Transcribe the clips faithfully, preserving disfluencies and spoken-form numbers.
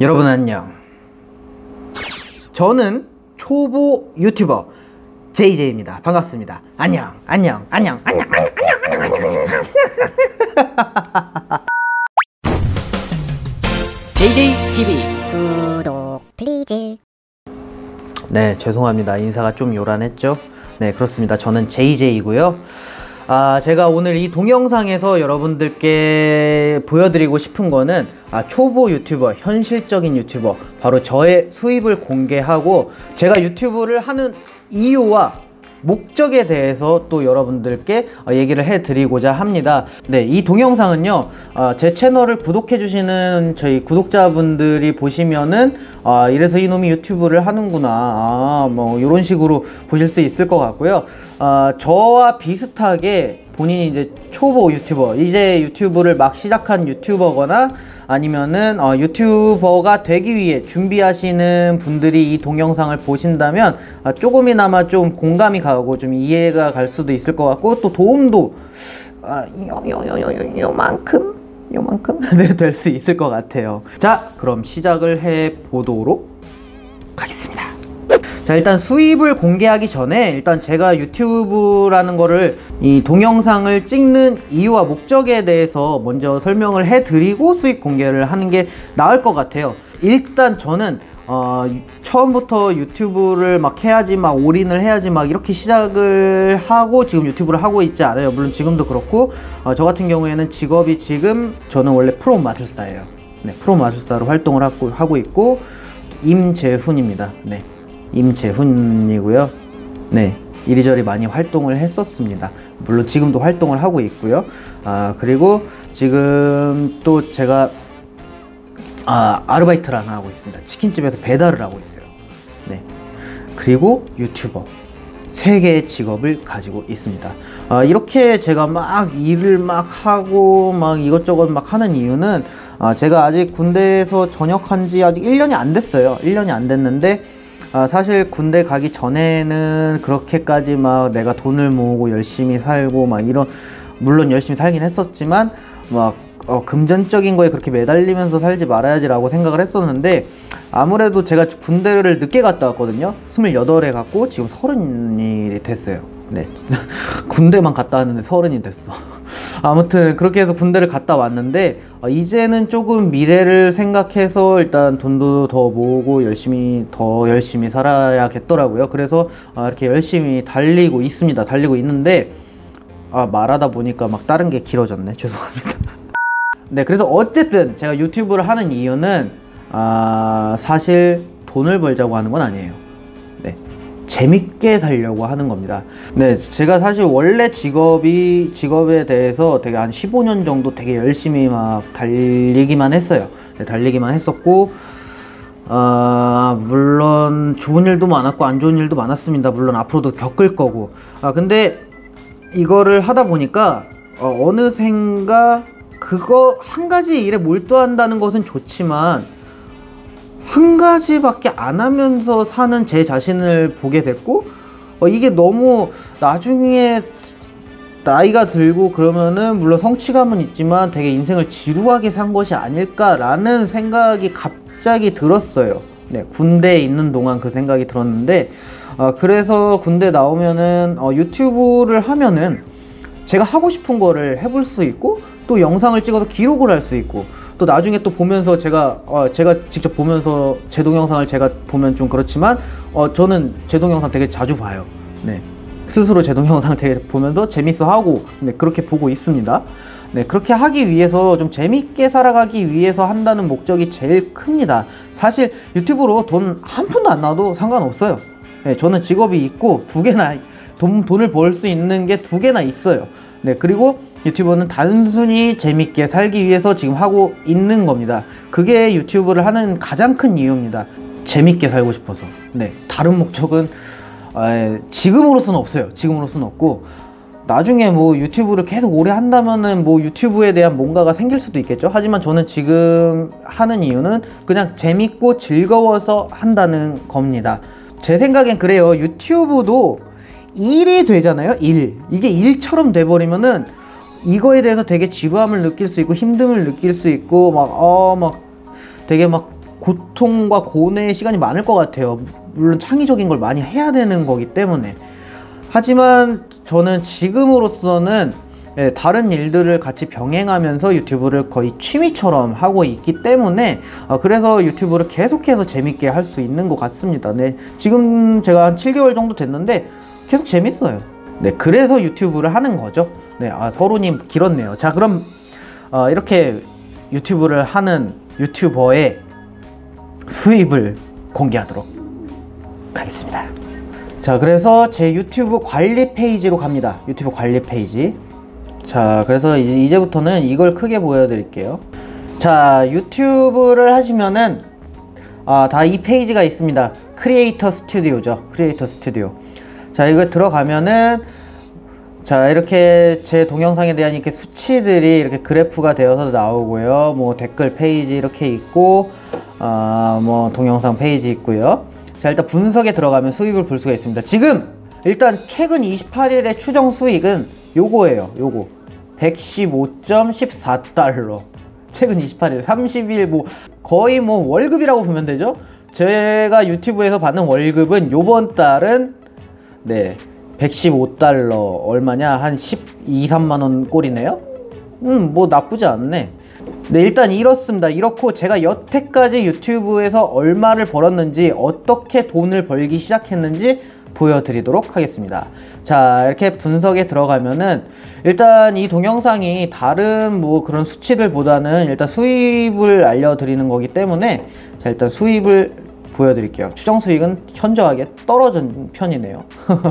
여러분 안녕. 저는 초보 유튜버 제이제이입니다. 반갑습니다. 안녕 안녕 안녕 안녕 안녕 안녕 안녕 안녕. 제이제이티비 구독 플리즈. 네, 죄송합니다. 인사가 좀 요란했죠? 네, 그렇습니다. 저는 제이제이고요. 아, 제가 오늘 이 동영상에서 여러분들께 보여드리고 싶은 거는 아, 초보 유튜버, 현실적인 유튜버, 바로 저의 수입을 공개하고 제가 유튜브를 하는 이유와 목적에 대해서 또 여러분들께 얘기를 해드리고자 합니다. 네, 이 동영상은요, 어, 제 채널을 구독해주시는 저희 구독자분들이 보시면은 아, 이래서 이놈이 유튜브를 하는구나, 아, 뭐 이런 식으로 보실 수 있을 것 같고요. 아, 저와 비슷하게 본인이 이제 초보 유튜버, 이제 유튜브를 막 시작한 유튜버거나 아니면은 어, 유튜버가 되기 위해 준비하시는 분들이 이 동영상을 보신다면 아, 조금이나마 좀 공감이 가고 좀 이해가 갈 수도 있을 것 같고, 또 도움도 아, 요, 요, 요, 요, 요, 요만큼? 요만큼? 네, 될 수 있을 것 같아요. 자, 그럼 시작을 해 보도록 하겠습니다. 자, 일단 수입을 공개하기 전에 일단 제가 유튜브라는 거를, 이 동영상을 찍는 이유와 목적에 대해서 먼저 설명을 해드리고 수입 공개를 하는 게 나을 것 같아요. 일단 저는 어, 처음부터 유튜브를 막 해야지, 막 올인을 해야지 막 이렇게 시작을 하고 지금 유튜브를 하고 있지 않아요. 물론 지금도 그렇고 어, 저 같은 경우에는 직업이 지금 저는 원래 프로 마술사예요. 네, 프로 마술사로 활동을 하고, 하고 있고 임재훈입니다. 네, 임재훈이고요. 네, 이리저리 많이 활동을 했었습니다. 물론 지금도 활동을 하고 있고요. 아, 그리고 지금 또 제가 아, 아르바이트를 하나 하고 있습니다. 치킨집에서 배달을 하고 있어요. 네, 그리고 유튜버, 세 개의 직업을 가지고 있습니다. 아, 이렇게 제가 막 일을 막 하고 막 이것저것 막 하는 이유는 아, 제가 아직 군대에서 전역한 지 아직 일 년이 안 됐어요. 일 년이 안 됐는데 아, 사실 군대 가기 전에는 그렇게까지 막 내가 돈을 모으고 열심히 살고 막 이런, 물론 열심히 살긴 했었지만 막 어, 금전적인 거에 그렇게 매달리면서 살지 말아야지 라고 생각을 했었는데, 아무래도 제가 군대를 늦게 갔다 왔거든요. 스물여덟에 갔고 지금 서른이 됐어요. 네. 군대만 갔다 왔는데 서른이 됐어. 아무튼 그렇게 해서 군대를 갔다 왔는데 어, 이제는 조금 미래를 생각해서 일단 돈도 더 모으고 열심히 더 열심히 살아야겠더라고요. 그래서 어, 이렇게 열심히 달리고 있습니다. 달리고 있는데 아, 말하다 보니까 막 다른 게 길어졌네. 죄송합니다. 네, 그래서 어쨌든 제가 유튜브를 하는 이유는 아, 사실 돈을 벌자고 하는 건 아니에요. 네, 재밌게 살려고 하는 겁니다. 네, 제가 사실 원래 직업이, 직업에 대해서 되게 한 십오 년 정도 되게 열심히 막 달리기만 했어요. 네, 달리기만 했었고 아, 물론 좋은 일도 많았고 안 좋은 일도 많았습니다. 물론 앞으로도 겪을 거고. 아, 근데 이거를 하다 보니까 어, 어느샌가 그거 한 가지 일에 몰두한다는 것은 좋지만 한 가지밖에 안 하면서 사는 제 자신을 보게 됐고 어, 이게 너무 나중에 나이가 들고 그러면은 물론 성취감은 있지만 되게 인생을 지루하게 산 것이 아닐까라는 생각이 갑자기 들었어요. 네, 군대에 있는 동안 그 생각이 들었는데 어, 그래서 군대 나오면은 어, 유튜브를 하면은 제가 하고 싶은 거를 해볼 수 있고 또 영상을 찍어서 기록을 할 수 있고 또 나중에 또 보면서 제가 어, 제가 직접 보면서 제 동영상을 제가 보면 좀 그렇지만 어, 저는 제 동영상 되게 자주 봐요. 네, 스스로 제 동영상 되게 보면서 재밌어 하고 네, 그렇게 보고 있습니다. 네, 그렇게 하기 위해서 좀 재밌게 살아가기 위해서 한다는 목적이 제일 큽니다. 사실 유튜브로 돈 한 푼도 안 나와도 상관없어요. 네, 저는 직업이 있고 두 개나 돈, 돈을 벌 수 있는 게 두 개나 있어요. 네, 그리고 유튜버는 단순히 재밌게 살기 위해서 지금 하고 있는 겁니다. 그게 유튜브를 하는 가장 큰 이유입니다. 재밌게 살고 싶어서. 네, 다른 목적은 에, 지금으로서는 없어요. 지금으로서는 없고 나중에 뭐 유튜브를 계속 오래 한다면은 뭐 유튜브에 대한 뭔가가 생길 수도 있겠죠. 하지만 저는 지금 하는 이유는 그냥 재밌고 즐거워서 한다는 겁니다. 제 생각엔 그래요. 유튜브도 일이 되잖아요. 일. 이게 일처럼 돼버리면은 이거에 대해서 되게 지루함을 느낄 수 있고 힘듦을 느낄 수 있고 막 어 막 되게 막 고통과 고뇌의 시간이 많을 것 같아요. 물론 창의적인 걸 많이 해야 되는 거기 때문에. 하지만 저는 지금으로서는 예, 다른 일들을 같이 병행하면서 유튜브를 거의 취미처럼 하고 있기 때문에 어, 그래서 유튜브를 계속해서 재밌게 할 수 있는 것 같습니다. 네, 지금 제가 한 칠 개월 정도 됐는데 계속 재밌어요. 네, 그래서 유튜브를 하는 거죠. 네, 아, 서론이 길었네요. 자, 그럼 어, 이렇게 유튜브를 하는 유튜버의 수입을 공개하도록 하겠습니다. 자, 그래서 제 유튜브 관리 페이지로 갑니다. 유튜브 관리 페이지. 자, 그래서 이제부터는 이걸 크게 보여드릴게요. 자, 유튜브를 하시면은 아, 다 이 페이지가 있습니다. 크리에이터 스튜디오죠. 크리에이터 스튜디오. 자, 이거 들어가면은 자, 이렇게 제 동영상에 대한 이렇게 수치들이 이렇게 그래프가 되어서 나오고요. 뭐 댓글 페이지 이렇게 있고, 아, 뭐 동영상 페이지 있고요. 자, 일단 분석에 들어가면 수익을 볼 수가 있습니다. 지금 일단 최근 이십팔 일의 추정 수익은 요거예요. 요거 백십오 점 일사 달러. 최근 이십팔 일, 삼십 일 뭐 거의 뭐 월급이라고 보면 되죠. 제가 유튜브에서 받는 월급은 요번 달은 네 백십오 달러 얼마냐, 한 십이, 삼만 원 꼴이네요. 음, 뭐 나쁘지 않네. 네, 일단 이렇습니다. 이렇고 제가 여태까지 유튜브에서 얼마를 벌었는지, 어떻게 돈을 벌기 시작했는지 보여드리도록 하겠습니다. 자, 이렇게 분석에 들어가면은 일단 이 동영상이 다른 뭐 그런 수치들보다는 일단 수입을 알려드리는 거기 때문에 자, 일단 수입을 보여드릴게요. 추정 수익은 현저하게 떨어진 편이네요.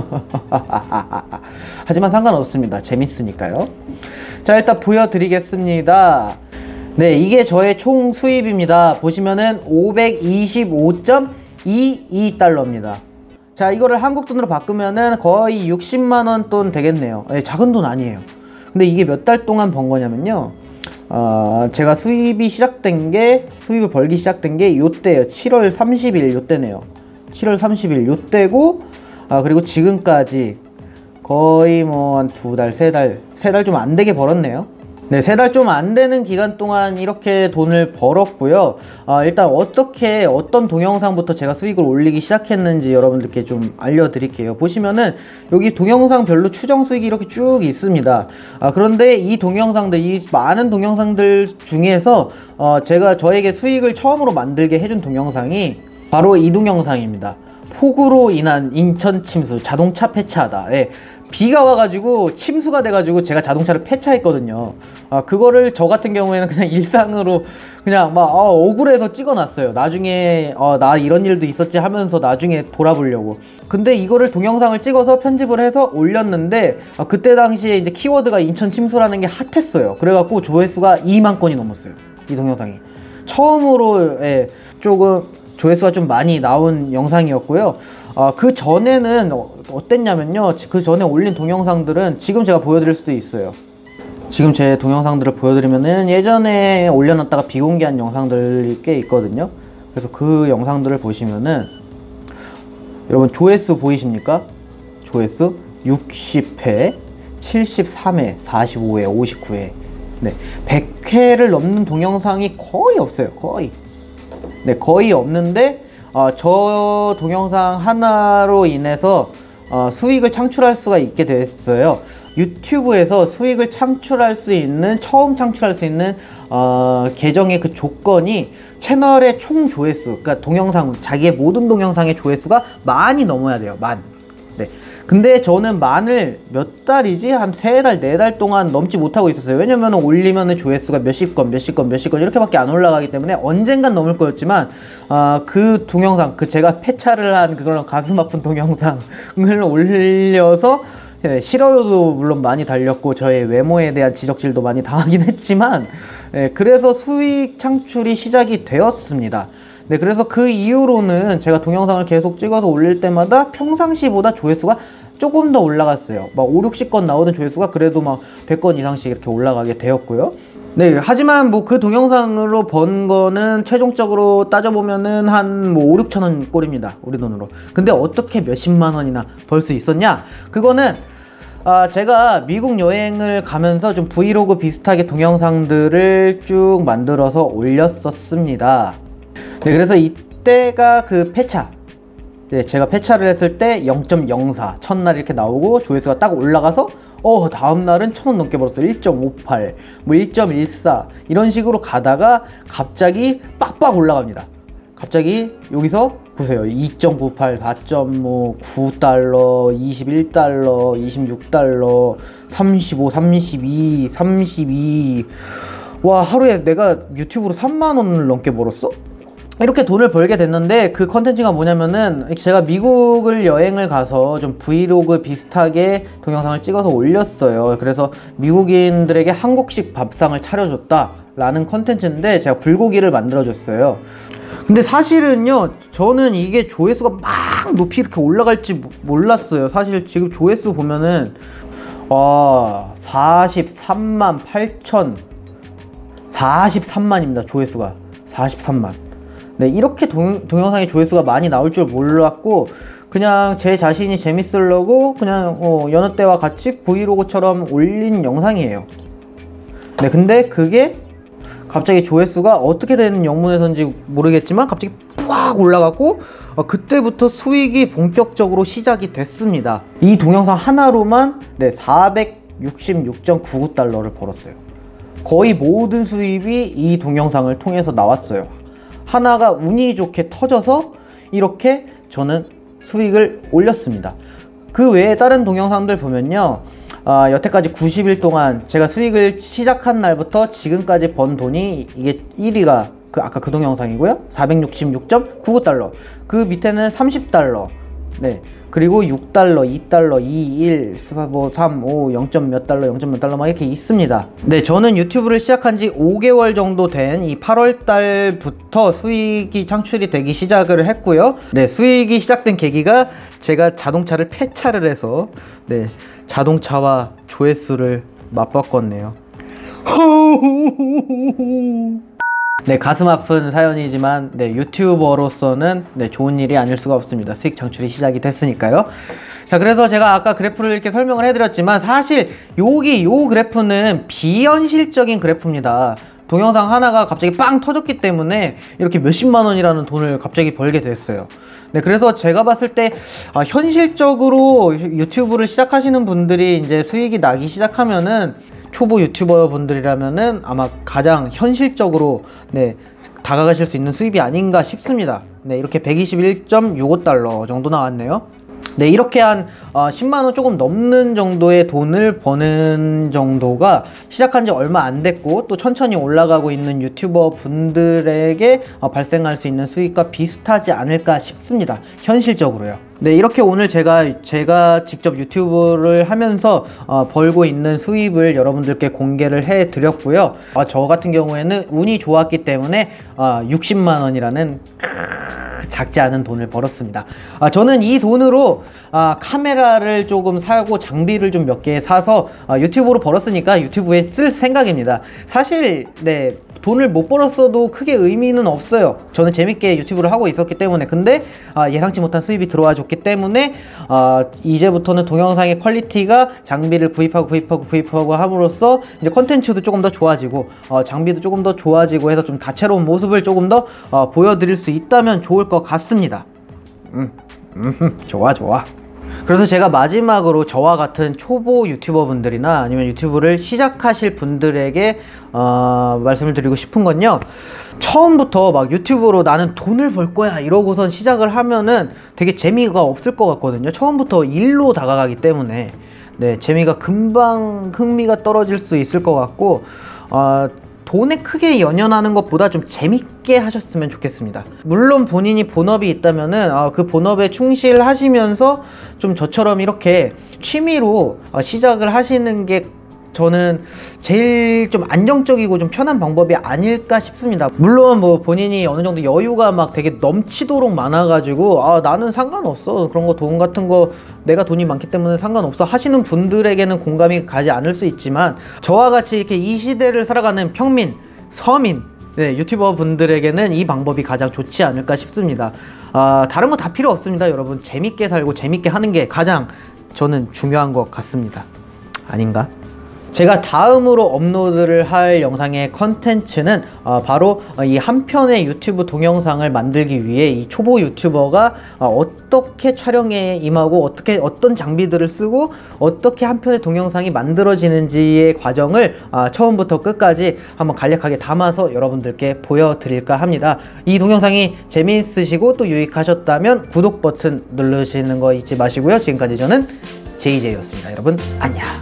하지만 상관없습니다. 재밌으니까요. 자, 일단 보여드리겠습니다. 네, 이게 저의 총 수입입니다. 보시면은 오백이십오 점 이이 달러입니다. 자, 이거를 한국 돈으로 바꾸면은 거의 육십만 원 돈 되겠네요. 네, 작은 돈 아니에요. 근데 이게 몇 달 동안 번 거냐면요, 어, 제가 수입이 시작된 게, 수입을 벌기 시작된 게 요때예요. 칠월 삼십일 요때네요. 칠월 삼십일 요때고, 아, 그리고 지금까지 거의 뭐 한 두 달, 세 달, 세 달 좀 안 되게 벌었네요. 네, 세 달 좀 안 되는 기간 동안 이렇게 돈을 벌었고요. 아, 일단 어떻게, 어떤 동영상부터 제가 수익을 올리기 시작했는지 여러분들께 좀 알려드릴게요. 보시면은 여기 동영상별로 추정 수익이 이렇게 쭉 있습니다. 아, 그런데 이 동영상들, 이 많은 동영상들 중에서 어, 제가 저에게 수익을 처음으로 만들게 해준 동영상이 바로 이 동영상입니다. 폭우로 인한 인천 침수, 자동차 폐차하다. 예. 비가 와가지고 침수가 돼가지고 제가 자동차를 폐차했거든요. 아, 그거를 저 같은 경우에는 그냥 일상으로 그냥 막 어, 억울해서 찍어놨어요. 나중에 어, 나 이런 일도 있었지 하면서 나중에 돌아보려고. 근데 이거를 동영상을 찍어서 편집을 해서 올렸는데 아, 그때 당시에 이제 키워드가 인천 침수라는 게 핫했어요. 그래갖고 조회수가 이만 건이 넘었어요. 이 동영상이 처음으로 예, 조금 조회수가 좀 많이 나온 영상이었고요. 아, 그 전에는 어, 어땠냐면요, 그 전에 올린 동영상들은 지금 제가 보여드릴 수도 있어요. 지금 제 동영상들을 보여드리면은 예전에 올려놨다가 비공개한 영상들이 꽤 있거든요. 그래서 그 영상들을 보시면은 여러분 조회수 보이십니까? 조회수 육십 회, 칠십삼 회, 사십오 회, 오십구 회. 네, 백 회를 넘는 동영상이 거의 없어요. 거의. 네, 거의 없는데 어, 저 동영상 하나로 인해서 어, 수익을 창출할 수가 있게 됐어요. 유튜브에서 수익을 창출할 수 있는, 처음 창출할 수 있는 어, 계정의 그 조건이 채널의 총 조회수, 그러니까 동영상, 자기의 모든 동영상의 조회수가 만이 넘어야 돼요. 만. 네. 근데 저는 만을 몇 달이지? 한 세 달, 네 달 동안 넘지 못하고 있었어요. 왜냐면 올리면은 조회수가 몇십 건, 몇십 건, 몇십 건 이렇게밖에 안 올라가기 때문에 언젠간 넘을 거였지만, 어, 그 동영상, 그 제가 폐차를 한 그런 가슴 아픈 동영상을 올려서 예, 싫어요도 물론 많이 달렸고 저의 외모에 대한 지적질도 많이 당하긴 했지만, 예, 그래서 수익 창출이 시작이 되었습니다. 네, 그래서 그 이후로는 제가 동영상을 계속 찍어서 올릴 때마다 평상시보다 조회수가 조금 더 올라갔어요. 막 오, 육십 건 나오던 조회수가 그래도 막 백 건 이상씩 이렇게 올라가게 되었고요. 네, 하지만 뭐 그 동영상으로 번 거는 최종적으로 따져보면은 한 뭐 오, 육천 원 꼴입니다. 우리 돈으로. 근데 어떻게 몇십만 원이나 벌 수 있었냐? 그거는 아, 제가 미국 여행을 가면서 좀 브이로그 비슷하게 동영상들을 쭉 만들어서 올렸었습니다. 네, 그래서 이때가 그 폐차. 네, 제가 폐차를 했을 때 영 점 영사 첫날 이렇게 나오고 조회수가 딱 올라가서 어 다음날은 천 원 넘게 벌었어요. 일 점 오팔 뭐 일 점 일사 이런 식으로 가다가 갑자기 빡빡 올라갑니다. 갑자기 여기서 보세요. 이 점 구팔, 사 점 구 달러, 이십일 달러, 이십육 달러, 삼십오, 삼십이, 삼십이. 와, 하루에 내가 유튜브로 삼만 원을 넘게 벌었어? 이렇게 돈을 벌게 됐는데 그 컨텐츠가 뭐냐면은 제가 미국을 여행을 가서 좀 브이로그 비슷하게 동영상을 찍어서 올렸어요. 그래서 미국인들에게 한국식 밥상을 차려줬다 라는 컨텐츠인데 제가 불고기를 만들어줬어요. 근데 사실은요, 저는 이게 조회수가 막 높이 이렇게 올라갈지 몰랐어요. 사실 지금 조회수 보면은 와, 사십삼만 팔천, 사십삼만입니다. 조회수가 사십삼만. 네, 이렇게 동, 동영상의 조회수가 많이 나올 줄 몰랐고 그냥 제 자신이 재밌으려고 그냥 어, 여느 때와 같이 브이로그처럼 올린 영상이에요. 네, 근데 그게 갑자기 조회수가 어떻게 된 영문에서인지 모르겠지만 갑자기 푹 올라갔고 어, 그때부터 수익이 본격적으로 시작이 됐습니다. 이 동영상 하나로만 네, 사백육십육 점 구구 달러를 벌었어요. 거의 모든 수입이 이 동영상을 통해서 나왔어요. 하나가 운이 좋게 터져서 이렇게 저는 수익을 올렸습니다. 그 외에 다른 동영상들 보면요, 아, 여태까지 구십 일 동안 제가 수익을 시작한 날부터 지금까지 번 돈이 이게 일 위가 그 아까 그 동영상이고요, 사백육십육 점 구구 달러. 그 밑에는 삼십 달러, 네, 그리고 육 달러, 이 달러, 이, 일, 뭐 삼, 오, 영 점 몇 달러, 영 점 몇 달러 막 이렇게 있습니다. 네, 저는 유튜브를 시작한 지 오 개월 정도 된 이 팔월 달부터 수익이 창출이 되기 시작을 했고요. 네, 수익이 시작된 계기가 제가 자동차를 폐차를 해서 네, 자동차와 조회수를 맞바꿨네요. 네, 가슴 아픈 사연이지만 네, 유튜버로서는 네, 좋은 일이 아닐 수가 없습니다. 수익 창출이 시작이 됐으니까요. 자, 그래서 제가 아까 그래프를 이렇게 설명을 해드렸지만 사실 여기 요 그래프는 비현실적인 그래프입니다. 동영상 하나가 갑자기 빵 터졌기 때문에 이렇게 몇십만 원이라는 돈을 갑자기 벌게 됐어요. 네, 그래서 제가 봤을 때 아, 현실적으로 유튜브를 시작하시는 분들이 이제 수익이 나기 시작하면은 초보 유튜버 분들이라면은 아마 가장 현실적으로 네, 다가가실 수 있는 수입이 아닌가 싶습니다. 네, 이렇게 백이십일 점 육오 달러 정도 나왔네요. 네, 이렇게 한 어, 십만 원 조금 넘는 정도의 돈을 버는 정도가 시작한 지 얼마 안 됐고 또 천천히 올라가고 있는 유튜버 분들에게 어, 발생할 수 있는 수익과 비슷하지 않을까 싶습니다. 현실적으로요. 네, 이렇게 오늘 제가 제가 직접 유튜브를 하면서 어, 벌고 있는 수입을 여러분들께 공개를 해 드렸고요. 어, 저 같은 경우에는 운이 좋았기 때문에 어, 육십만 원이라는 작지 않은 돈을 벌었습니다. 아, 저는 이 돈으로 아, 카메라를 조금 사고 장비를 좀 몇 개 사서 아, 유튜브로 벌었으니까 유튜브에 쓸 생각입니다. 사실 네, 돈을 못 벌었어도 크게 의미는 없어요. 저는 재밌게 유튜브를 하고 있었기 때문에. 근데 아, 예상치 못한 수입이 들어와 줬기 때문에 아, 이제부터는 동영상의 퀄리티가 장비를 구입하고 구입하고 구입하고 함으로써 이제 컨텐츠도 조금 더 좋아지고 어, 장비도 조금 더 좋아지고 해서 좀 다채로운 모습을 조금 더 어, 보여드릴 수 있다면 좋을 것 같습니다. 음, 음, 좋아 좋아. 그래서 제가 마지막으로 저와 같은 초보 유튜버 분들이나 아니면 유튜브를 시작하실 분들에게 어, 말씀을 드리고 싶은 건요, 처음부터 막 유튜브로 나는 돈을 벌 거야 이러고선 시작을 하면은 되게 재미가 없을 것 같거든요. 처음부터 일로 다가가기 때문에 네, 재미가 금방 흥미가 떨어질 수 있을 것 같고 어, 돈에 크게 연연하는 것보다 좀 재밌게 하셨으면 좋겠습니다. 물론 본인이 본업이 있다면은 어, 그 본업에 충실하시면서 좀 저처럼 이렇게 취미로 어, 시작을 하시는 게 저는 제일 좀 안정적이고 좀 편한 방법이 아닐까 싶습니다. 물론 뭐 본인이 어느 정도 여유가 막 되게 넘치도록 많아가지고 아 나는 상관없어, 그런 거 돈 같은 거 내가 돈이 많기 때문에 상관없어 하시는 분들에게는 공감이 가지 않을 수 있지만 저와 같이 이렇게 이 시대를 살아가는 평민, 서민 네, 유튜버 분들에게는 이 방법이 가장 좋지 않을까 싶습니다. 아, 다른 거 다 필요 없습니다. 여러분 재밌게 살고 재밌게 하는 게 가장 저는 중요한 것 같습니다. 아닌가? 제가 다음으로 업로드를 할 영상의 컨텐츠는 어, 바로 이 한 편의 유튜브 동영상을 만들기 위해 이 초보 유튜버가 어, 어떻게 촬영에 임하고 어떻게 어떤 장비들을 쓰고 어떻게 한 편의 동영상이 만들어지는지의 과정을 어, 처음부터 끝까지 한번 간략하게 담아서 여러분들께 보여드릴까 합니다. 이 동영상이 재미있으시고 또 유익하셨다면 구독 버튼 누르시는 거 잊지 마시고요. 지금까지 저는 제이제이였습니다. 여러분 안녕.